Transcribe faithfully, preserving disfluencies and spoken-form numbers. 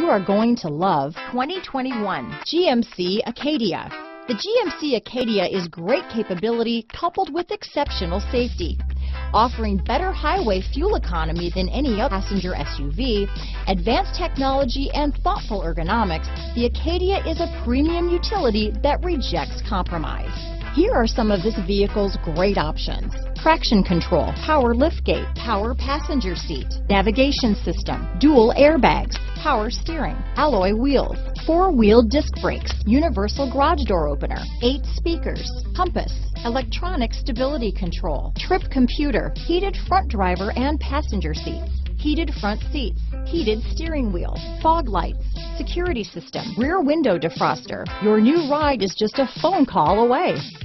are going to love twenty twenty-one G M C Acadia. The G M C Acadia is great capability coupled with exceptional safety. Offering better highway fuel economy than any other passenger S U V, advanced technology and thoughtful ergonomics, the Acadia is a premium utility that rejects compromise. Here are some of this vehicle's great options: traction control, power liftgate, power passenger seat, navigation system, dual airbags, power steering, alloy wheels, four-wheel disc brakes, universal garage door opener, eight speakers, compass, electronic stability control, trip computer, heated front driver and passenger seats, heated front seats, heated steering wheel, fog lights, security system, rear window defroster. Your new ride is just a phone call away.